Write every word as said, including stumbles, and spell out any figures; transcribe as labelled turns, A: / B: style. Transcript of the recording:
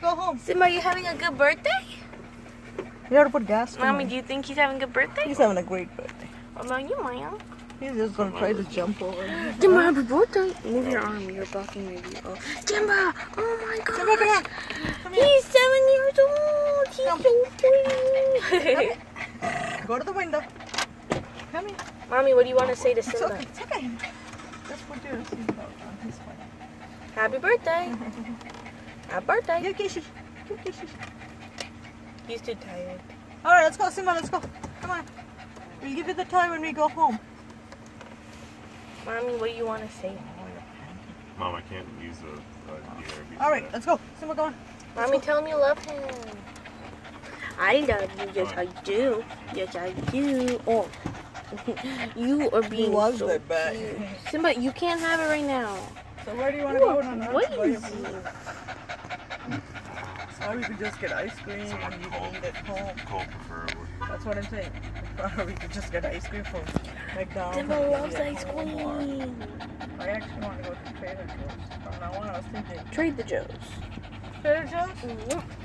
A: go home.
B: Simba, are you having a good birthday?
A: You have to put gas.
B: Mommy, do you think he's having a good birthday?
A: He's having a great birthday.
B: What about you, Maya?
A: He's just gonna try to jump over.
B: Simba, happy birthday. Move your arm. You're blocking my view. Oh. Simba! Oh my god!
A: Simba, come on. Come here.
B: He's seven years old. He's
A: Come.
B: so pretty.
A: Go to the window. Come here.
B: Mommy, what do you want to say to
A: It's
B: Simba?
A: okay. It's okay. Just put your seatbelt on his way.
B: Happy birthday. Happy birthday.
A: Give Kishi. Give Kishi.
B: He's too tired.
A: All right, let's go, Simba. Let's go. Come on. We'll give you the toy when we go home.
B: Mommy, what do you want to say?
C: Mom, I can't use the uh, D R B.
A: All right, let's go. Simba, come on. Let's
B: Mommy,
A: go.
B: tell him you love him. I love you. Yes, I do. Yes, I do. Oh, you are being
A: loves
B: so
A: that bag.
B: cute. Simba, you can't have it right now.
A: So where do you want to go? No, no,
B: Crazy.
A: Or we could just get ice cream and you can eat at home.
C: Cold preferably.
A: That's what I'm saying. Or we could just get ice cream from McDonald's.
B: Simba
A: and
B: loves
A: eat at
B: ice
A: home.
B: cream.
A: I actually want to go to Trader Joe's. From now on, I was thinking
B: Trade the Joes.
A: Trader Joe's?
B: Mm-hmm.